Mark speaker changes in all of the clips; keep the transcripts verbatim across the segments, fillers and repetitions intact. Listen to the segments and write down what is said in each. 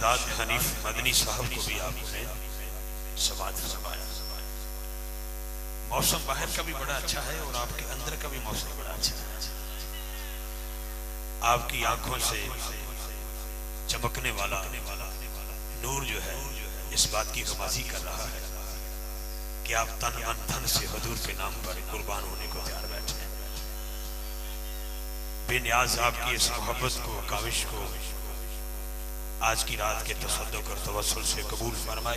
Speaker 1: शहजाद हनीफ मदनी साहब को भी आपने समात फरमाया। मौसम बाहर का भी बड़ा अच्छा है और आपके अंदर का भी मौसम बड़ा अच्छा है। आपकी आंखों से चमकने वाला नूर जो है इस बात की गवाही कर रहा है कि आप तन मन धन से हुजूर के नाम पर कुर्बान होने को तैयार बैठे हैं। बेनियाज आपकी इस मोहब्बत को, काविश को आज की रात के तसद्दुक़ और तवस्सुल से कबूल फरमाए।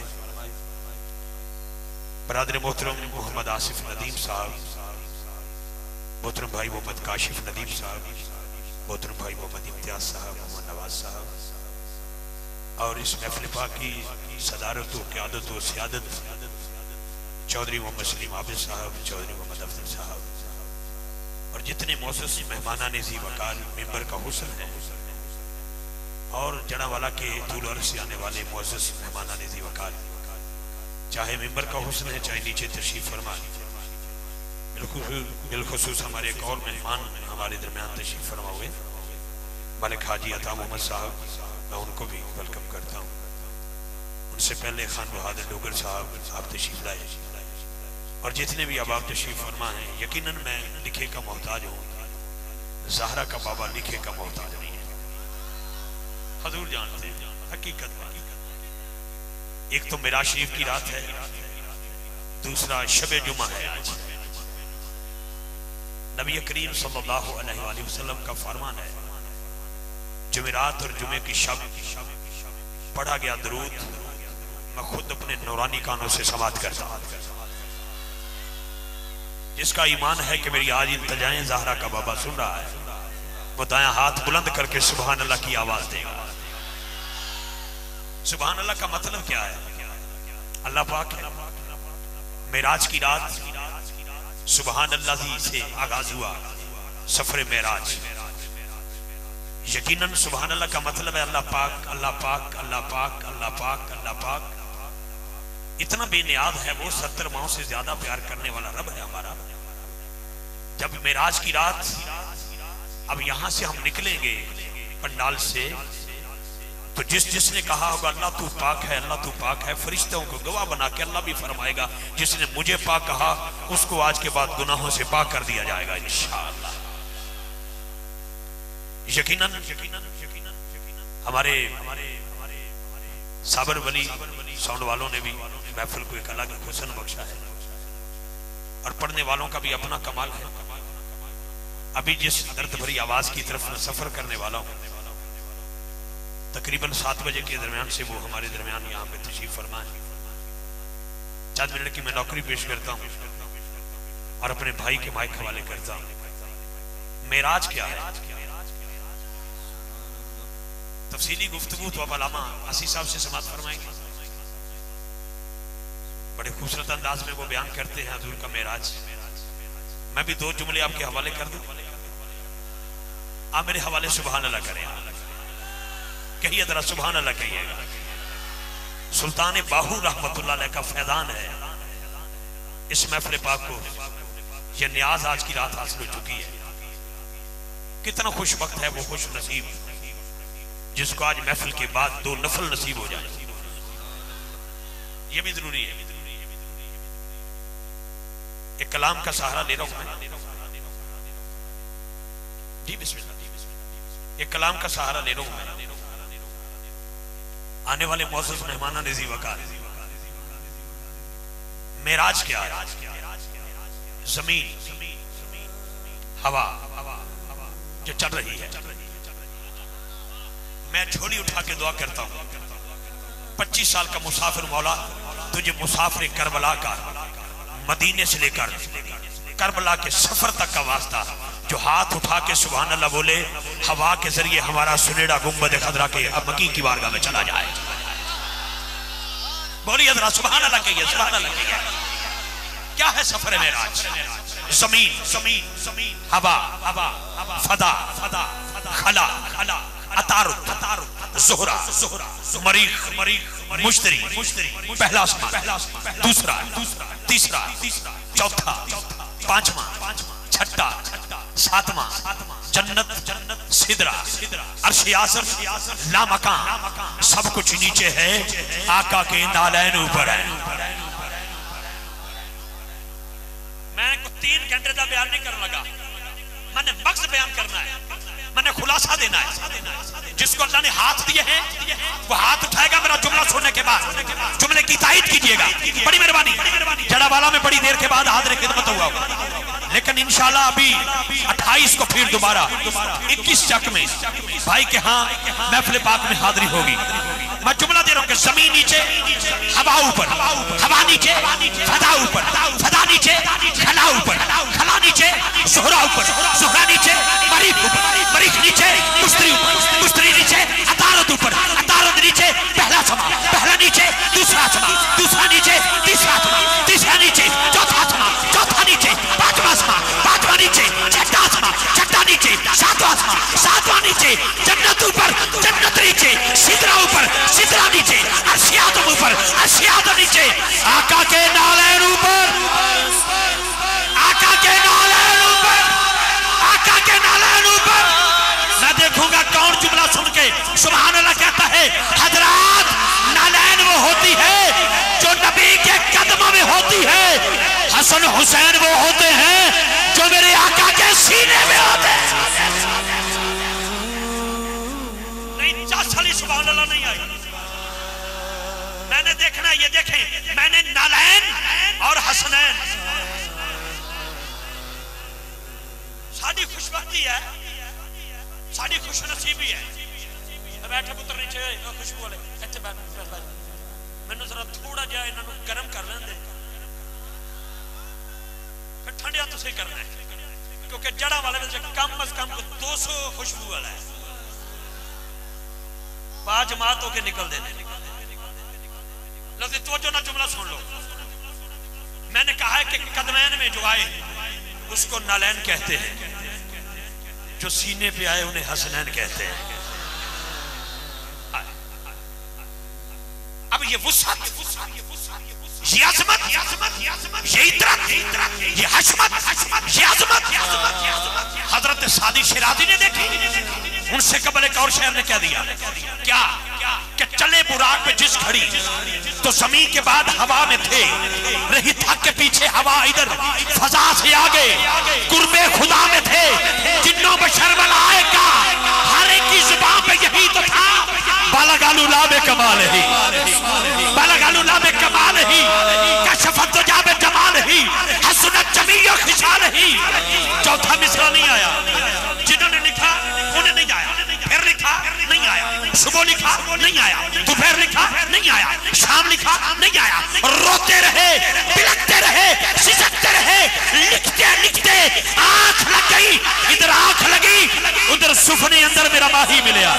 Speaker 1: बरादर मोहतरम मोहम्मद आसिफ नदीम साहब, मोहतरम भाई मोहम्मद काशिफ नदीम साहब, मोहतरम भाई मोहम्मद इम्तियाज साहब, मोहम्मद नवाज साहब और इस महफिल पाक की सदारत व क़यादत व सियादत चौधरी मोहम्मद सलीम आबिद साहब, चौधरी मोहम्मद अफजल साहब और जितने मौसस मेहमाना नेज़ी वकार मेंबर का हुस्न है और जड़ावाला के तूल अर्ज़ से आने वाले मौसस मेहमाना नेज़ी वकार, चाहे मेंबर का हुस्न है चाहे नीचे तशरीफ फरमा, बिलखुसूस हमारे एक और मेहमान हमारे दरमियान तशरीफ फरमा हुए मलिक हाजी अता मोहम्मद साहब, मैं उनको भी वेलकम करता हूँ। उनसे पहले खान बहादुर डोगर साहब आप तशरीफ लाए और जितने भी अब आप तशरीफ फरमा हैं, यकीनन मैं लिखे का मोहताज हूँ, ज़हरा का बाबा लिखे का मोहताज नहीं है। हजूर जानते हैं हकीकत बात। एक तो मेरा शरीफ की रात है, दूसरा शबे जुमा है। आज नबी करीम सल्लल्लाहु अलैहि वसल्लम का फरमान है, जुमेरात और जुमे की शब पढ़ा गया दरूद मैं खुद अपने नूरानी कानों से समात करता हूं। जिसका ईमान है कि मेरी आज इंतजाएं ज़हरा का बाबा सुन रहा है, वो दायां हाथ बुलंद करके सुभान अल्लाह की आवाज देगा। सुभान अल्लाह का मतलब क्या है? अल्लाह पाक है। मेराज की रात सुभान अल्लाह से आगाज हुआ सफर मेराज। यकीनन सुभान अल्लाह का मतलब है अल्लाह पाक, अल्लाह पाक, अल्लाह पाक, अल्लाह पाक, अल्लाह पाक। इतना बेनियाद है वो, सत्तर माओं से ज्यादा प्यार करने वाला रब है हमारा। जब मेराज की रात, अब यहां से हम निकलेंगे पंडाल से, तो जिस जिसने कहा होगा अल्लाह तू पाक है, अल्लाह तू पाक है, फरिश्तों को गवाह बना के अल्लाह भी फरमाएगा जिसने मुझे पाक कहा उसको आज के बाद गुनाहों से पाक कर दिया जाएगा इंशाअल्लाह। यकीनन हमारे साबर वली साउंड वालों ने भी महफिल को एक अलग हुस्न बख्शा है और पढ़ने वालों का भी अपना कमाल है। अभी जिस दर्द भरी आवाज की तरफ मैं सफर करने वाला हूं, तकरीबन सात बजे के दरमियान से वो हमारे दरमियान यहाँ पे तशरीफ फरमा है। चंद मिनट की मैं नौकरी पेश करता हूँ और अपने भाई के माइक हवाले करता हूँ। मेराज क्या है? तफसीली गुफ्तगू तो अब अल्लामा आसिफ साहब से समात फरमाएंगे। बड़े खूबसूरत अंदाज में वो बयान करते हैं हुजूर का मेराज। मैं भी दो जुमले आपके हवाले कर दूं, आप मेरे हवाले सुभान अल्लाह करें। कहिए जरा सुभान अल्लाह कहिएगा। सुल्तान बाहू रहमतुल्लाह अलैह का फैजान है इस महफिल पाक को। यह नियाज आज की रात हासिल हो चुकी है। कितना खुश वक्त है वो खुश नसीब जिसको आज महफिल के बाद दो नफल नसीब हो जाए। ये भी जरूरी है। एक कलाम का सहारा ले रहा हूं मैं जी, बिस्मिल्लाह। एक कलाम का सहारा ले रहा हूं मैं। आने वाले मौजूद मेहमाना नेज़ी वकार, मेराज क्या है? जमीन, हवा जो चल रही है। मैं झोली उठा के दुआ करता हूं, पच्चीस साल का मुसाफिर मौला तुझे मुसाफिर करबला का मदीने से लेकर करबला के सफर तक का वास्ता, जो हाथ उठा के सुभान अल्लाह बोले, हवा के जरिए हमारा सुनेड़ा गुंबद खदरा के अब मकी की बारगाह में चला जाए। बोलिए जरा सुभान अल्लाह कहिए, सुभान अल्लाह कहिए। क्या है सफर मेराज? जमीन, जमीन, जमीन, हवा, हवा, फदा, फदा, खला, खला, अतारुत, अतारुत, ज़ुहरा, ज़ुहरा, मरीख, मरीख, मुश्तरी, मुश्तरी, पहला आसमान, दूसरा, तीसरा, चौथा, पांचवा, छठा, सातवां, जन्नत, सिदरा, अर्श आज़म, लामकान, सब कुछ नीचे है, आका के नालैन ऊपर है। मैं तीन घंटे का बयान नहीं करने लगा, मैंने मक्स बयान करना है, मैंने खुलासा देना है। जिसको अल्लाह ने हाथ दिए हैं वो हाथ उठाएगा मेरा जुमला सुनने के बाद, जुमले की तायीद कीजिएगा, बड़ी मेहरबानी। जड़ावाला में बड़ी देर के बाद हाजिर खिदमत हुआ, लेकिन इंशाल्लाह अभी अट्ठाईस को फिर दोबारा इक्कीस चक में भाई के यहाँ महफिल पाक में हाजिरी होगी। मैं जुमला दे रहा हूँ कि जमीन नीचे, हवा ऊपर, हवा नीचे, फदा ऊपर, फदा नीचे, खला ऊपर, खला नीचे, सुहरा ऊपर, सुहरा नीचे, मरीख ऊपर, मरीख नीचे, मुस्तरी ऊपर, मुस्तरी नीचे, अतारत ऊपर, अतारत नीचे, पहला समा, पहला नीचे, दूसरा समा, दूसरा नीचे, तीसरा समा, तीसरा नीचे, चौथा समा, चौथा नीचे, पांचवा समा, पांचवा नीचे, छठा समा, छठा नीचे, सातवां समा, सातवां नीचे, जन्नत ऊपर, जन्नत नीचे, सिदरा ऊपर, सिदरा नीचे, अर्श आज़म ऊपर, अर्श आज़म नीचे, आका के नालैन ऊपर, आका के नालैन ऊपर, आका के नालैन ऊपर। मैं देखूंगा कौन जुमला सुन के सुभान अल्लाह कहता है। हजरात, नालैन वो होती है जो नबी के कदमों में होती है, हसन हुसैन वो होते हैं जो मेरे आका के सीने में होते हैं। नहीं चाली सुभान अल्लाह नहीं आई, मैंने देखना, ये देखें, मैंने नालैन और हसनैन, साड़ी खुशबख्ती है, साड़ी खुशनसीबी है। बैठे पुत्र नीचे खुशबू वाले इत्थे बैठ, मैनू जरा थोड़ा जिहा इन्हां नूं गर्म कर लेंदे, फिर ठंडिया तुसीं करना है, क्योंकि जड़ा वाले में कम अज कम दो सौ खुशबू वाला है, बाजमात होके निकल देने। लफ्ज़ तवज्जो ना, जुमला सुन लो। मैंने कहा है कि कदमैन में जो आए उसको नालैन कहते हैं, जो सीने पे आए उन्हें हसनैन कहते हैं। अब ये वुसअत, ये अज़मत, ये इतरत, ये हशमत, ये अज़मत हजरत सादी शिराज़ी ने देखी। उनसे कबल एक और शेर ने क्या दिया, क्या कि चले बुराक पे जिस घड़ी तो जमीन के बाद हवा में थे, रही थक के पीछे हवा इधर फजा से आगे, कुर्बे खुदा में थे, जिन्नों बशर मलाइका हर एक की जुबान पे यही तो था, बालागालू लाबे कमाल ही, बालागालू लाबे कमाल ही, कशफत तो जाबे जमाल ही, हसनत जमीयो खिसाल ही। चौथा मिसरा नहीं आया, जिन्होंने लिखा उन्हें नहीं आया, फिर लिखा नहीं आया, सुबह लिखा नहीं आया, दोपहर लिखा नहीं आया, शाम लिखा नहीं आया, रोते रहे, बिलखते रहे, सिसकते रहे, लिखते लिखते आंख लग गई, इधर आंख लगी, उधर सुफने अंदर मेरा माही मिलिया,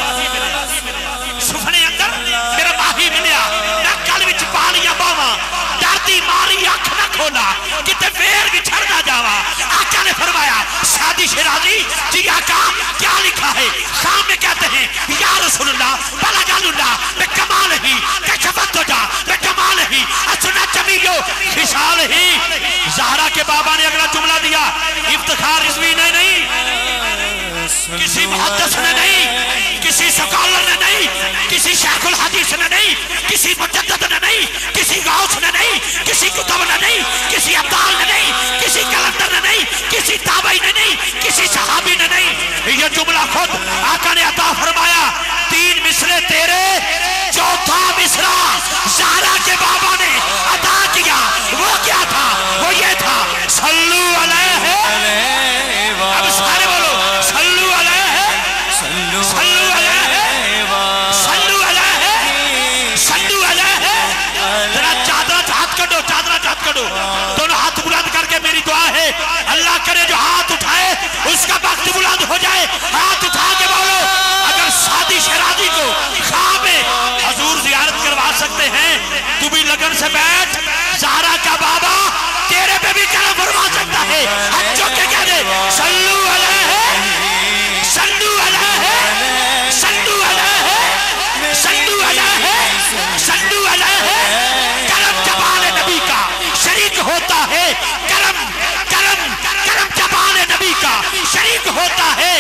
Speaker 1: सुफने अंदर मेरा माही मिलिया। मैं कल विच पा लिया बावा, डरती मारी अख न खोला, किते फेर भी छड़ ना जावा। आका ने फरमाया, सादी शिराज़ी जी आका क्या लिखा है? शाम में कहते हैं या रसूलुल्लाह बलगालुल्लाह बेकमाल ही, कशफत तो जा बेकमाल ही, असना जमीयो खिसाल ही। ज़हरा के बाबा ने अगला जुमला दिया, इफ्तिखार रिज़वी ने नहीं, किसी मुहद्दिस ने नहीं, किसी स्कॉलर ने नहीं, किसी शेखुल हदीस ने नहीं, किसी मुजद्दिद ने नहीं, किसी गौस ने नहीं, किसी कुतुब ने नहीं, किसी अब्दाल ने नहीं, किसी कलंदर ने नहीं, किसी ताबई ने नहीं, किसी सहाबी ने नहीं। ये जुमला खुद आका ने अता फरमाया। तीन मिसरे तेरे, चौथा मिसरा ज़हरा के बाबा ने अता किया। वो क्या था? वो ये था, सल्लू अलैहि, अब सारे बोलो सल्लू अलैहि, सल्लू अलैहि, सल्लू अलैहि, सल्लू अलैहि। जरा चादरा हाथ करो, चादरा हाथ करो, दोनों हाथ बुलंद करके मेरी दुआ है, अल्लाह करे जो हाथ उठाए उसका वक्त बुलंद हो जाए। हाथ उठा के बोलो, अगर सादी शिराज़ी को ख्वाब में हजूर जियारत करवा सकते हैं, तू भी लगन से बैठ, ज़हरा का बाबा तेरे पे भी करम फरमा सकता है। हाथ चौक के कह दे, सल्लू अलैहि, सल्लू अलैहि, सल्लू अलैहि, सल्लू अलैहि, सल्लू अलैहि। करम जबान नबी का शरीक होता है, करम करम करम जबान नबी का शरीक होता है।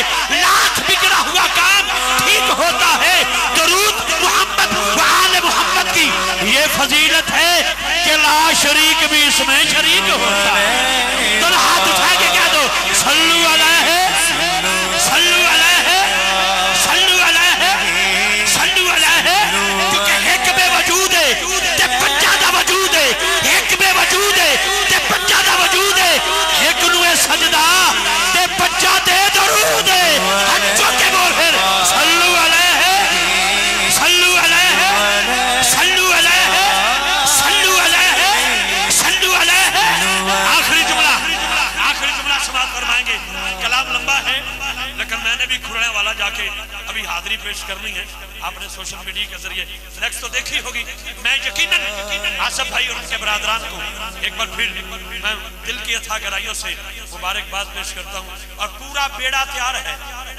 Speaker 1: फजीलत है कि ला शरीक भी इसमें शरीक होता है। तो हाथ उठा के कह दो सल्लू अलैहि सल्लू अलैहि सल्लू अलैहि सल्लू अलैहि। क्योंकि एक बे वजूद है ते बच्चा दा वजूद है, एक बे वजूद है ते बच्चा दा वजूद है, एक नू है सजदा ते बच्चा दे दरूद है। हज के बोल फिर सल्लू अलैहि सल्लू अलैहि सल्लू अलैहि सल्लू अलैहि सल्लू अलैहि। आखिरी जुमला आखिरी जुमला समाप्त फरमाएंगे। कलाम लंबा है लेकिन मैंने भी खुरने वाला जाके अभी हाजिरी पेश करनी है। आपने सोशल मीडिया के जरिए नेक्स्ट तो देखी होगी। मैं यकीनन आसफ भाई और उनके बरादरान को एक बार फिर मैं दिल की अथाह गहराइयों से मुबारकबाद पेश करता हूँ। और पूरा बेड़ा तैयार है,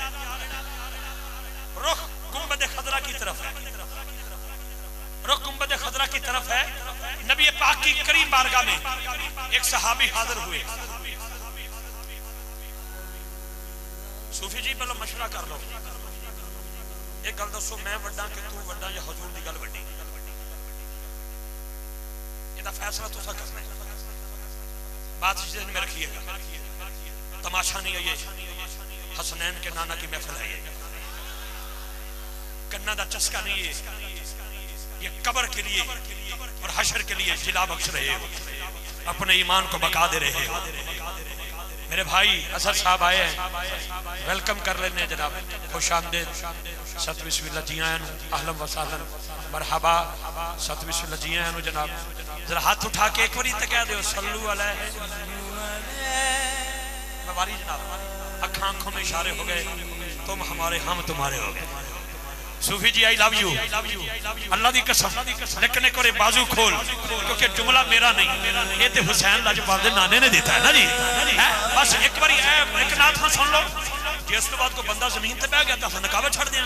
Speaker 1: रुख गुंबद खदरा की तरफ है, रुख गुंबद खदरा की तरफ है। नबी पाक की करीम बारगाह में एक सहाबी हाजिर हुए। सूफी जी पहले मशवरा कर लो, एक गल दसो मैं वड्डा कि तू वड्डा या हजूर दी गल वड्डी? इहदा फैसला तुसा करना है। बात जिस में रखिएगा, तमाशा नहीं है ये, हसनैन के नाना की महफिल है ये, कन्ना दा चस्का नहीं है ये, कब्र के लिए और हशर के लिए जिला बख्श रहे हो, अपने ईमान को बका दे रहे हो। मेरे भाई असद साहब आए हैं, वेलकम कर लेने जनाब, खुश आमदेद, सत बिस्मिल्लाह जी आया अहलन व सहलन मरहबा, सत बिस्मिल्लाह जी आया जनाब। जरा हाथ उठा के एक बारी तक कह दो सल्लू अलैहि। बारी जनाब, अखा आंखों में इशारे हो गए, तुम हमारे हम तुम्हारे हो गए। सूफी जी आई लव यू, अल्लाह दी कसम। लेकिन एक बार बाजू खोल, क्योंकि जुमला मेरा नहीं, ये तो हुसैन लाजपाल दे नाने ने देता है ना जी। है बस एक बार एक नाथ सुन लो, जिस तो बाद को बंदा जमीन ते बह गया तो नकाबा छड़ दिया।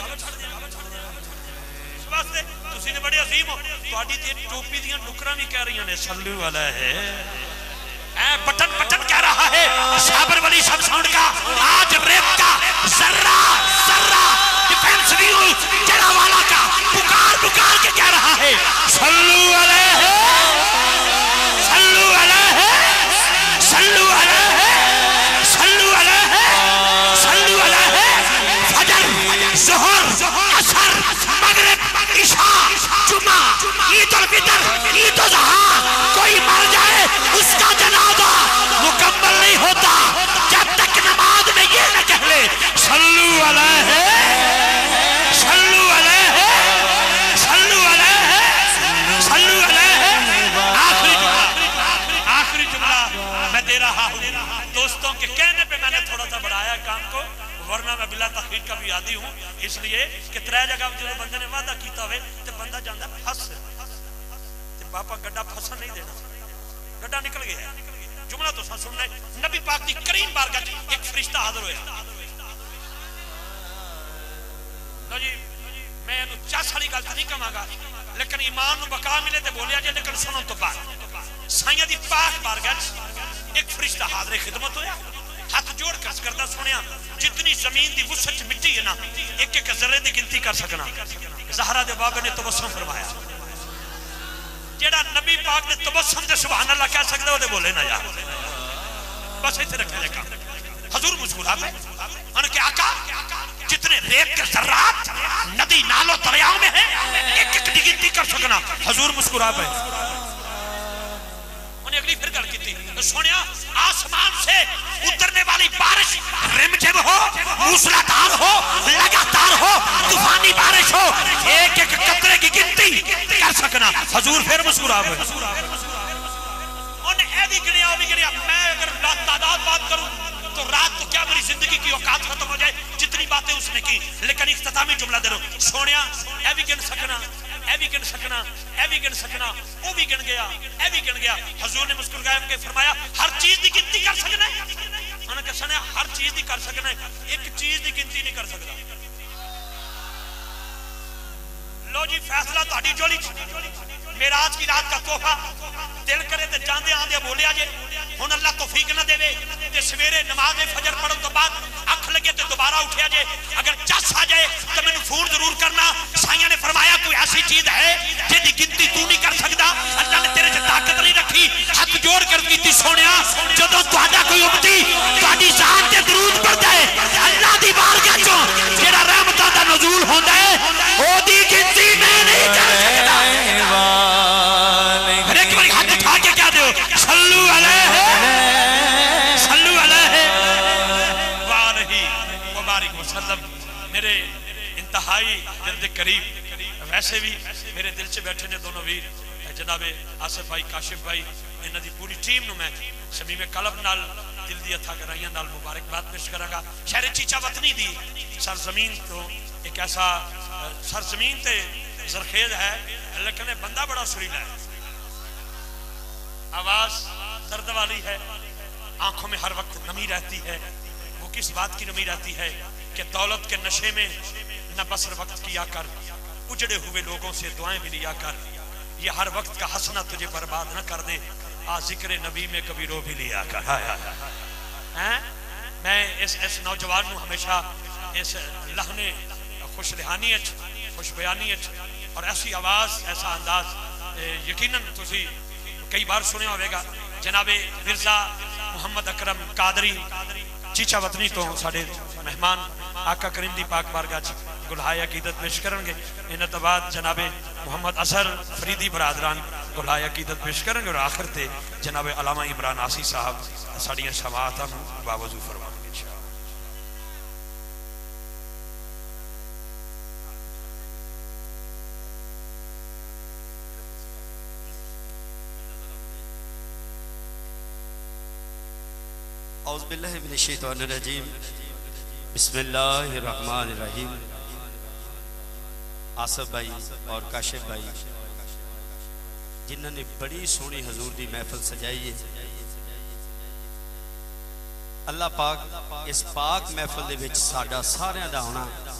Speaker 1: इस वास्ते तुसी ने बड़े अजीम हो, तुहाडी ते टोपी दियां नुकरां भी कह रही ने सल्लू अलैहि। ऐ बटन बटन कह रहा है साबर वली सब साउंड का, आज रेप का जर्रा जर्रा डिफेंस न्यूज जरा वाला का पुकार पुकार के कह रहा है सल्लू अलैहि सल्लू अलैहि सल्लू अलैहि सल्लू अलैहि सल्लू अलैहि। फजर ज़ोहर असर मगरिब इशा जुमा ईद उल फितर ईद उल अज़हा, कोई मर जाए उसका जनाजा मुकम्मल नहीं होता जब तक नमाज में ये न कह ले सल्लू अलैहि सल्लू अलैहि सल्लू अलैहि सल्लू अलैहि। आखिरी जुमला आखिरी जुमला मैं दे रहा हूँ। दोस्तों के कहने पे मैंने थोड़ा सा बढ़ाया काम को, वरना मैं बिला तखरीर का भी आदी हूँ। इसलिए कि त्रै जगह जो बंदे ने वादा किया हुए तो बंदा जाता फस, बापा गड्ढा फसन नहीं देना, गड्ढा निकल गया। जुमला तो सुनना है, नबी पाक की करीम बारगाह एक फरिश्ता हाजिर होया। लो जी मैं चस वाली गल नहीं कहांगा, लेकिन ईमान नूं बका मिले तो बोलिया जे, लेकिन सुनन तो बाद साईं दी पाक बारगाह एक फरिश्ता हाजिर खिदमत होया। हाथ जोड़ कर करदा सुनिया, जितनी जमीन दी वुसअत मिट्टी है ना, एक एक जर्रे दी गिनती कर सकना। ज़हरा दे बाबे ने तबस्सुम फरमाया, जेड़ा नबी पाक ने तबस्सुम दे सुभान अल्लाह कह सकदा ओदे बोले ना यार। बस इथे रखा जाएगा। हुजूर मुस्कुरा पे उन्होंने कहा आका जितने रेत के जर्रात नदी नालों दरियाओं में है एक एक की गिनती कर सकना। हुजूर मुस्कुरा पे उन्हें अगली फिर गल की थी, सुनिया आसमान से उतरने वाली बारिश रिमझिम हो, मूसलाधार हो, लगातार हो, तूफानी बारिश हो, एक एक कतरे की गिनती कर सकना। हुजूर फिर मुस्कुरा पे उन्हें ऐ भी गिनिया वो भी गिनिया। मैं अगर तादाद बात करूं तो रात तो क्या मेरी जिंदगी की औकात खत्म हो जाए जितनी बातें उसने की। लेकिन इख्तितामी जुमला दे रहा हूं, सोनिया ऐ भी गिन सकना, ऐ भी गिन सकना, ऐ भी गिन सकना, वो भी गिन गया, ऐ भी गिन गया। हुजूर ने मुस्कुराया के फरमाया हर चीज की गिनती कर सकना है। उन्होंने कहा सुनिया हर चीज की कर सकना है, एक चीज की गिनती नहीं कर सकता। लो जी फैसला तुहाडी झोली मेराज की रात का तोहफा दिल करे तो जांदे आंदे बोलिया जे हुण अल्लाह तौफीक ना देवे ते सवेरे नमाज फजर पढ़न तो बाद अख लगे तो दोबारा उठिया जे, अगर चस आ जाए तो मैनू फोन जरूर करना। साईं ने फरमाया कोई ऐसी चीज है जिहदी गिनती तू नहीं कर सकदा,
Speaker 2: मेरे इंतहाई दिल के करीब, वैसे भी मेरे दिल से बैठे ने दोनों वीर जनाबे आसिफ भाई, काशिफ भाई, इन्हां दी पूरी टीम नूं मैं शमीमे कलब नाल दिल दी अथा गराइयां नाल मुबारकबाद पेश करांगा। शहर चीचा वतनी दी सरजमीन तो एक ऐसा सरजमीन ते जरखेज है, लेकिन बंदा बड़ा सुरीला है, आवाज दर्द वाली है, आंखों में हर वक्त नमी रहती है। वो किस बात की नमी रहती है कि दौलत के नशे में न बसर वक्त किया कर, उजड़े हुए लोगों से दुआएं भी लिया कर, ये हर वक्त का हंसना तुझे बर्बाद न कर दे, आ जिक्र नबी में कभी रो भी लिया कर। हैं मैं इस इस नौजवान नूं हमेशा इस लहने खुश लिहानी खुश बयानी और ऐसी आवाज ऐसा अंदाज यकीनन तुसी कई बार सुने होगा। जनाबे मिर्जा मुहम्मद अकरम कादरी चीचा वतनी तो साडे मेहमान आका करीम दी पाक बारगाह च गुलहाए अकीदत पेश करेंगे। इन्हां तो बाद जनाबे मुहम्मद असर फरीदी बरादरान गुलहाए अकीदत पेश करेंगे और आखिर ते जनाबे अलामा इमरान आसी साहब साड़ियां समाअतां नूं बावजू फरमाएंगे।
Speaker 3: औज़ुबिल्लाहि मिनश्शैतानिर्रजीम, बिस्मिल्लाहिर्रहमानिर्रहीम। आसिफ भाई और काशिफ भाई जिन्होंने बड़ी सोहनी हजूर की महफिल सजाई है, अल्लाह पाक इस पाक महफिल दे विच साडा सारियां दा होना